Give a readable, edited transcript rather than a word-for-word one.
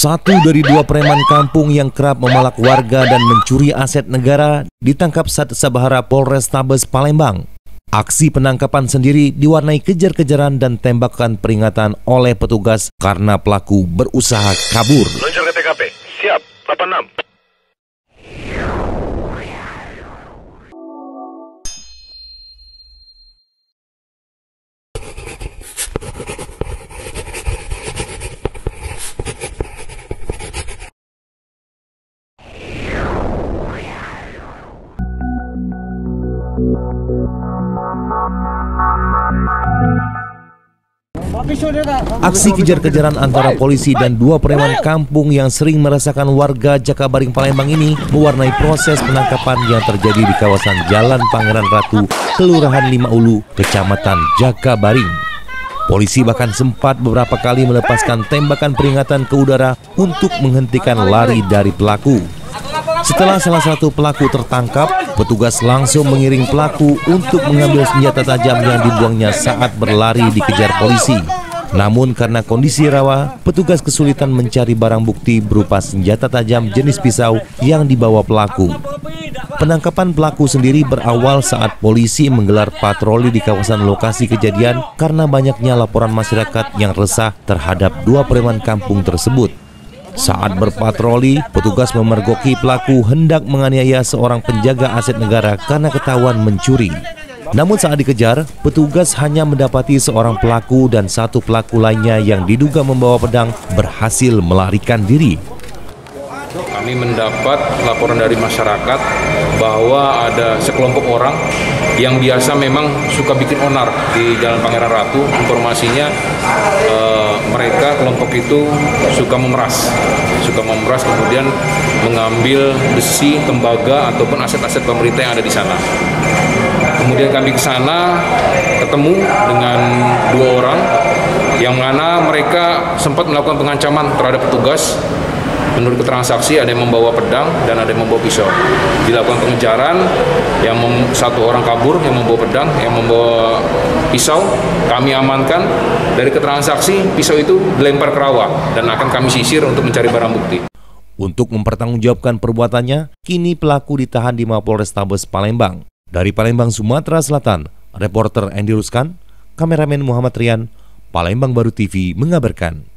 Satu dari dua preman kampung yang kerap memalak warga dan mencuri aset negara ditangkap saat Sabahara Polrestabes Palembang. Aksi penangkapan sendiri diwarnai kejar-kejaran dan tembakan peringatan oleh petugas karena pelaku berusaha kabur. Luncur ke TKP, siap, 86. Aksi kejar-kejaran antara polisi dan dua preman kampung yang sering meresahkan warga Jakabaring Palembang ini mewarnai proses penangkapan yang terjadi di kawasan Jalan Pangeran Ratu, Kelurahan Lima Ulu, Kecamatan Jakabaring. Polisi bahkan sempat beberapa kali melepaskan tembakan peringatan ke udara untuk menghentikan lari dari pelaku. Setelah salah satu pelaku tertangkap, petugas langsung mengiring pelaku untuk mengambil senjata tajam yang dibuangnya saat berlari dikejar polisi. Namun karena kondisi rawa, petugas kesulitan mencari barang bukti berupa senjata tajam jenis pisau yang dibawa pelaku. Penangkapan pelaku sendiri berawal saat polisi menggelar patroli di kawasan lokasi kejadian karena banyaknya laporan masyarakat yang resah terhadap dua preman kampung tersebut. Saat berpatroli, petugas memergoki pelaku hendak menganiaya seorang penjaga aset negara karena ketahuan mencuri. Namun saat dikejar, petugas hanya mendapati seorang pelaku dan satu pelaku lainnya yang diduga membawa pedang berhasil melarikan diri. Kami mendapat laporan dari masyarakat bahwa ada sekelompok orang yang biasa memang suka bikin onar di Jalan Pangeran Ratu. Informasinya mereka kelompok itu suka memeras kemudian mengambil besi, tembaga ataupun aset-aset pemerintah yang ada di sana. Kemudian kami ke sana ketemu dengan dua orang yang mana mereka sempat melakukan pengancaman terhadap petugas. Menurut keterangan saksi ada yang membawa pedang dan ada yang membawa pisau. Dilakukan pengejaran, satu orang kabur yang membawa pedang, yang membawa pisau. Kami amankan. Dari keterangan saksi, pisau itu dilempar ke rawa dan akan kami sisir untuk mencari barang bukti. Untuk mempertanggungjawabkan perbuatannya, kini pelaku ditahan di Mapolrestabes Palembang. Dari Palembang, Sumatera Selatan, reporter Andy Ruskan, kameramen Muhammad Rian, Palembang Baru TV mengabarkan.